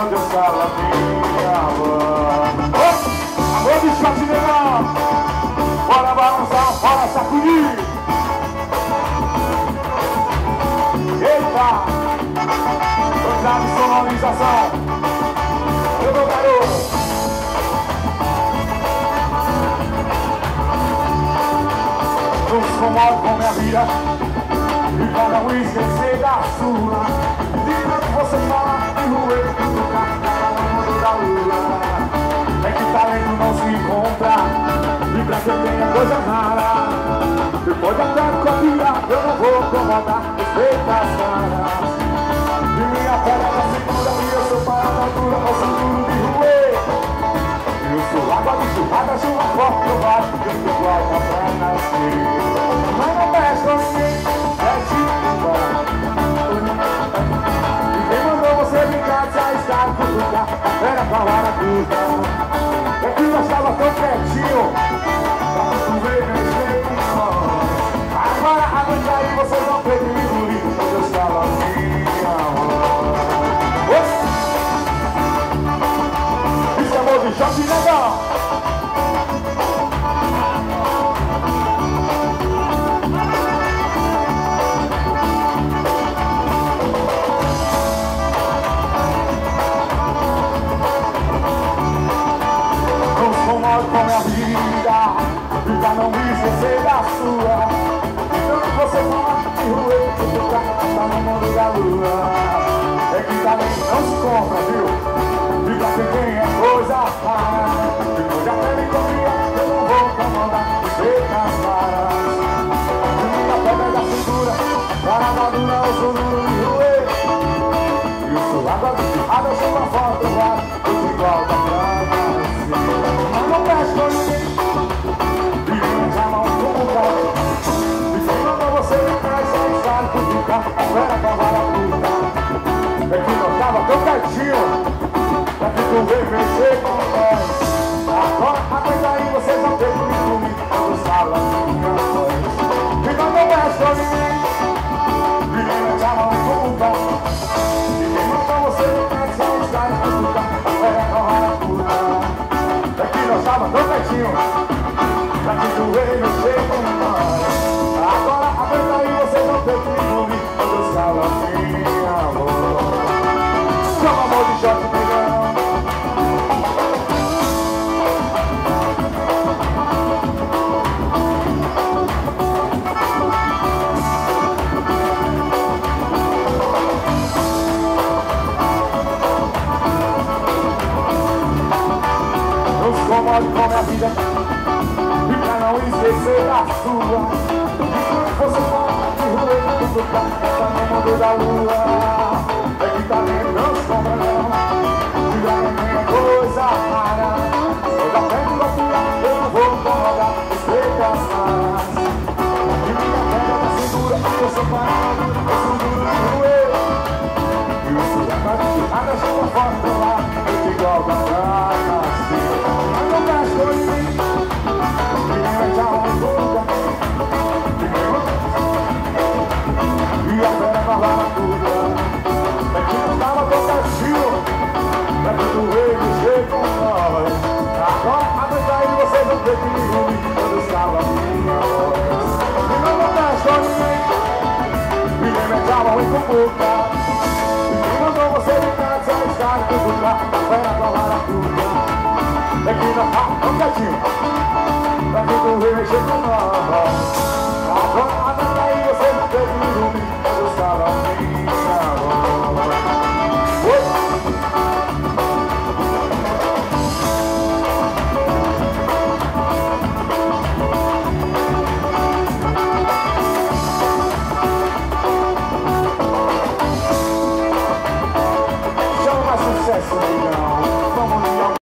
Deus cala minha voz. Amor de chatinha, bora balançar, bora sacudir. Eita, coisa de sonorização. Eu dou garoto. Não se incomoda com minha vida e cada um esquecer da sua. Você fala de ruê, tocar na mão da lua. É que talento não se encontra, e pra quem tem a coisa rara, você pode até copiar, eu não vou incomodar, respeita as caras. E minha pedra na cintura, e eu sou parada dura, com cintura de ruê. E eu sou água de churrada, chuva forte, eu bato, que eu sou alta pra nascer. Mas não mexe com ninguém, é tipo você brincar, se arriscar, cutucar, era pra hora curta. É que nós tava tão pertinho, pra tu ver mexer com nós. Agora aguenta aí, vocês vão ter que me engolir, pois eu estava minha voz. Isso é amor de choque legal. Com minha vida, e pra não me esquecer da sua. Então você fala de ruê, que tu tá no mundo da lua. É que talento não se compra, viu? E pra quem tem é coisa rara. Depois até me confia, eu não vou incomodar, você nas varas. E minha pedra da cintura, para a madura, eu sou duro de ruê. E eu sou água de churrada, eu sou uma foto do ar, eu te igual da praia. Mas não mexe com ninguém, e mete a mão como pode. E quem mandou você me traz, só estar por ficar, espera pra vara puta. É que nós tava tão pertinho, pra que tu veio mexer com nós. Agora aguenta aí, vocês vão ter que me comer, quando fala minha voz. E não mexe com ninguém, e mete a mão como pode. E quem mandou você me traz, só estar por ficar, espera pra vara puta. É que nós tava tão pertinho, pra que tu veio mexer com nós. Agora aguenta aí, vocês vão ter que me engolir, quando eu falo minha voz. Chama amor de short, negão. Com minha vida, e pra não esquecer da sua. E você fala de ruê, tudo tá no mundo da lua. É que talento não se compra não, e pra quem tem coisa rara. Eu já tenho que confiar, eu não vou incomodar, respeita as caras. E minha pedra da cintura, eu sou parado, eu sou duro de ruê. E eu sou água de churrada, eu sou uma foto do ar, eu te igual da praia. Não mexe com ninguém, e mete a mão toda. E a fera na vara toda. É que não tava tão pertinho, pra que tu veio mexer com nós. Agora aguenta aí, vocês vão ter que me engolir, quando estava minha voz. E não mexe com ninguém, e mete a mão em boca. E quem mandou você brincar, se arriscar, que tu tá, a fera na vara toda. É que nós tá tão quietinho, pra que tu veio mexer com nós.